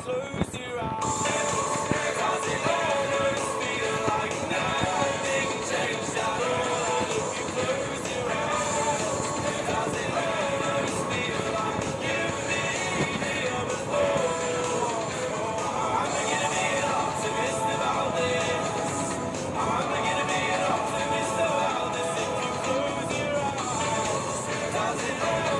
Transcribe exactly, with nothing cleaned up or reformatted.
close your eyes, does it almost feel like nothing changed at all? If you close your eyes, does it almost feel like you've been here before? I'm beginning to be an optimist about this. I'm beginning to be an optimist about this. If you close your eyes, does it almost